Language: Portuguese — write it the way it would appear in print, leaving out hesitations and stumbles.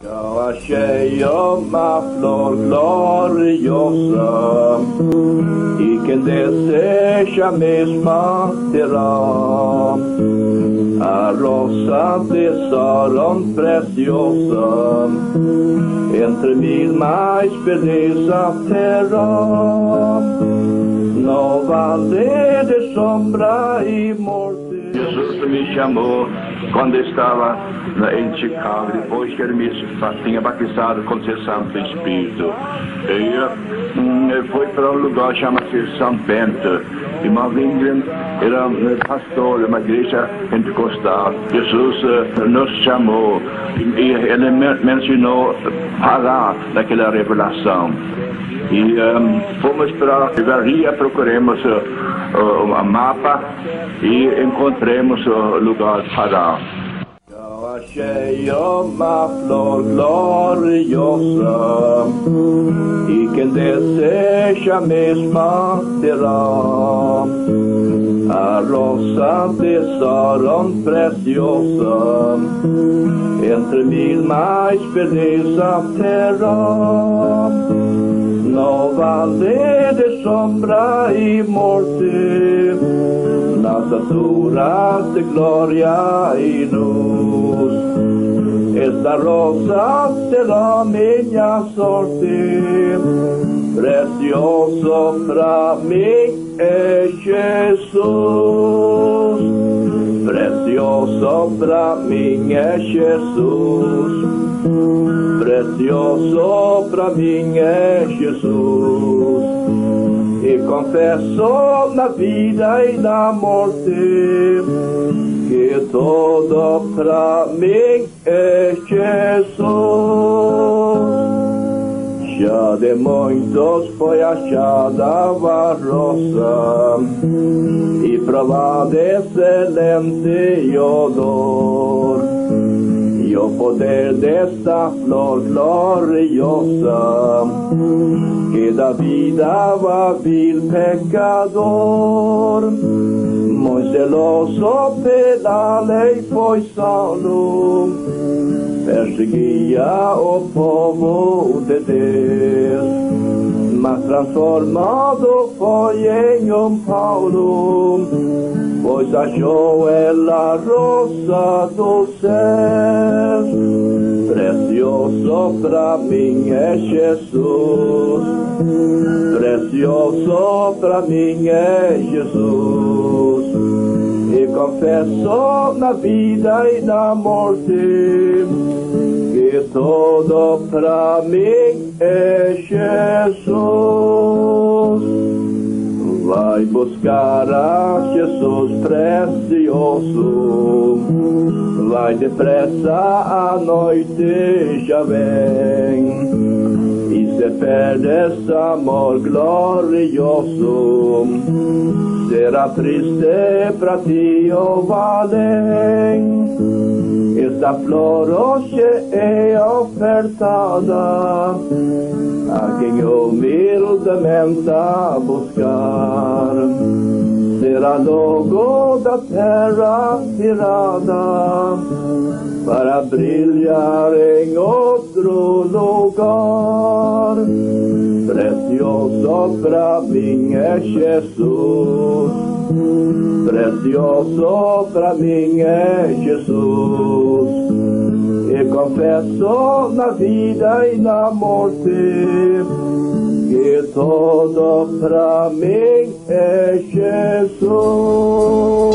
Eu achei uma flor gloriosa e quem deseja a mesma terá. A rosa tesouro preciosa entre mil mais beleza terá. No vale de sombra e morte. Jesus me chamou quando estava em Chicago, depois que ele me tinha batizado com seu Santo Espírito. Eu fui para um lugar chamado São Bento. Irmão Wingren era pastor de uma igreja pentecostal. Jesus nos chamou e ele mencionou parar naquela revelação. E fomos para a livraria, procuramos um mapa e encontramos o lugar para. Eu achei uma flor gloriosa e quem deseja a mesma terá. A rosa tesouro preciosa entre mil mais beleza terá. No vale de sombra e morte, nas alturas de glória e luz, esta rosa será minha sorte. Precioso para mim é Jesus. Precioso para mim é Jesus. Precioso para mim é Jesus. E confesso na vida e na morte que todo para mim é Jesus. Já de muitos foi achada a rosa e provada excelente odor. E o poder desta flor gloriosa que dá vida a vil pecador. Muito zeloso pela lei foi Saulo, perseguia o povo de Deus, mas transformado foi em Paulo, pois achou ela a rosa do céu. Precioso para mim é Jesus. Precioso para mim é Jesus. E confesso na vida e na morte que todo para mim é Jesus. Vai buscar a Jesus precioso, vai depressa, a noite já vem. E se perde esse amor glorioso, será triste para ti o além. Esta flor hoje é ofertada a quem humildemente a buscar. Será logo da terra tirada para brilhar em outro lugar. Precioso para mim é Jesus. Precioso para mim é Jesus. E confesso na vida e na morte que todo para mim é Jesus.